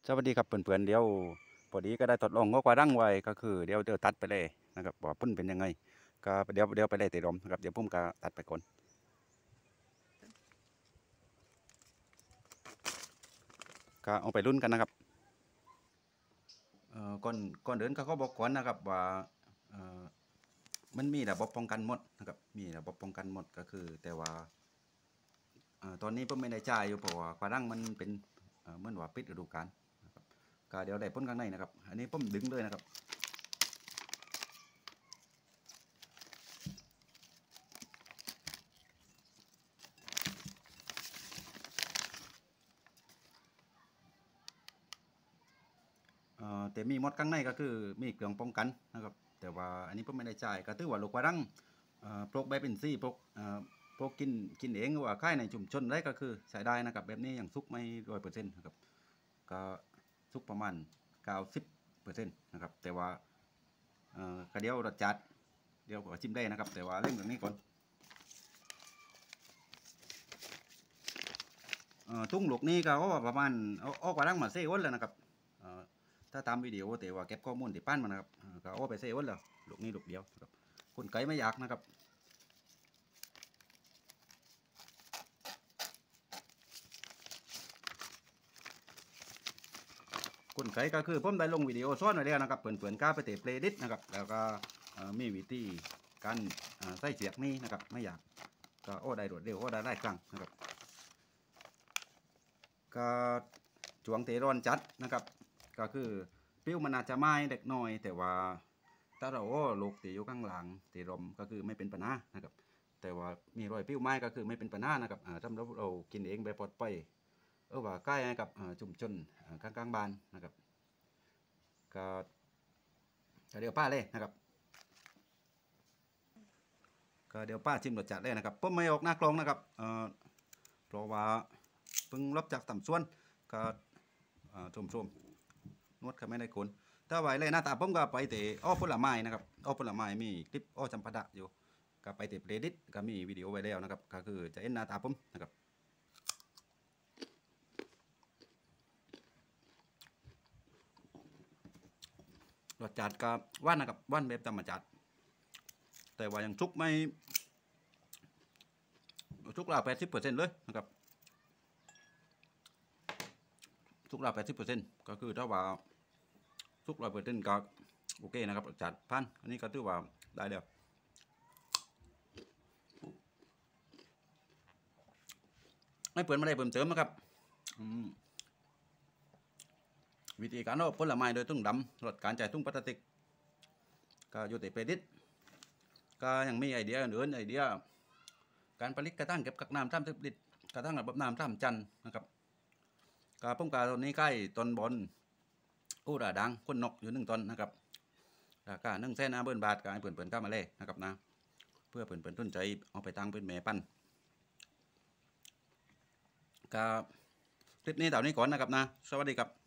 สวัสดีครับเพื่อนๆเดี๋ยวพอดีก็ได้ทดลองงอกวาดั้งไว้ก็คือเดี๋ยวตัดไปเลยนะครับว่าพุ่นเป็นยังไงก็เดี๋ยวไปเลยติดลมนะครับเดี๋ยวพุ่มก็ตัดไปก่อนก็เอาไปรุ่นกันนะครับก่อนเดินก็เขาบอกก่อนนะครับว่าเอ่อมันมีระบบป้องกันหมดนะครับมีระบบป้องกันหมดก็คือแต่ว่าตอนนี้ผมไม่ได้จ่ายอยู่เพราะว่ากวาดั้งมันเป็นเหมือนว่าปิดฤดูกาลนะครับก็เดี๋ยวได้พ่นข้างในนะครับอันนี้ผมดึงเลยนะครับแต่มีมดข้างในก็คือมีเครื่องป้องกันนะครับแต่ว่าอันนี้ผมไม่ได้จ่ายก็ถือว่าลูกกวาดั้งปลูกใบเป็นซี่ปลูกกินเองหรือว่าค่ายในชุมชนได้ก็คือใช้ได้นะครับแบบนี้อย่างซุกไม่100%นะครับก็ซุกประมาณ90%นะครับแต่ว่าก็เดี๋ยวรสจัดเดี๋ยวก็ชิมได้นะครับแต่ว่าเล่นแบบนี้ก่อนตุ้งลูกนี้ก็ประมาณเอากวาดั้งมาเซ่อ้นแล้วนะครับถ้าตามวิดีโอแต่ว่าเก็บข้อมูลที่ปั้นมานะครับก็เอาไปเซ่อ้นแล้วลูกนี้ลูกเดียวครับคนไก่ไม่อยากนะครับคนไก่ก็คือผมได้ลงวิดีโอสอนไว้แล้วนะครับเพื่อนๆก้าไปเตะเพลย์ดิสนะครับแล้วก็มีวิธีการใส่เสียกนี้นะครับไม่อยากก็โอ้ได้รวดเร็วโอ้ได้หลายครั้งนะครับก็ช่วงเตะร้อนจัดนะครับก็คือปิ้วมันอาจจะไหม้เล็กน้อยแต่ว่าถ้าเราโอ้ลูกตีอยู่ข้างหลังตีลมก็คือไม่เป็นปัญหานะครับแต่ว่ามีรอยปิ้วไหม้ก็คือไม่เป็นปัญหานะครับถ้าเรากินเองไปปลอดภัยว่าใกล้กับชุมชนข้างๆบ้านนะครับก็เดี๋ยวป้าเลยนะครับก็เดี๋ยวป้าชิมรสจัดเลยนะครับผมไม่ออกหน้ากลองนะครับเพราะว่าเพิ่งรับจากต่ำส่วนก็ชมนวดก็ไม่ได้คนถ้าไหวเลยหน้าตาผมก็ไปเตะอ้อผลไม้นะครับอ้อผลไม้มีคลิปอ้อจำปาดะอยู่ก็ไปเตะเพลย์ดิสก็มีวิดีโอไว้แล้วนะครับก็คือจะเห็นหน้าตาผมนะครับรสจัดก็ว่านนะครับว่านแบบธรรมชาติแต่ว่ายังชุกไม่ชุกราว80%เลยนะครับชุกราว80%ก็คือถ้าว่าชุก100%ก็โอเคนะครับรสจัดพันอันนี้ก็ถือว่าได้แล้วไม่เปิดมาได้เพิ่มเติมนะครับวิธีการเอาผลไม้โดยตุ้งดำลดการจ่ายตุ้งพลาสติกก็อยู่ในเพลดิสก็ยังมีไอเดียอื่นไอเดียการผลิตกระทั่งเก็บกักน้ำ30 ลิตรกระทั่งระบบน้ำ3 จันนะครับก็ผมกาตอนนี้ใกล้ต้นบอลกู้ระดังคนนกอยู่1 ต้นนะครับราคา150,000 บาทก็ให้เปิ่นๆเข้ามาเลยนะครับนะเพื่อเปิ่นๆต้นใจเอาไปตั้งเป็นแม่ปั้นก็คลิปนี้เท่านี้ก่อนนะครับนะสวัสดีครับ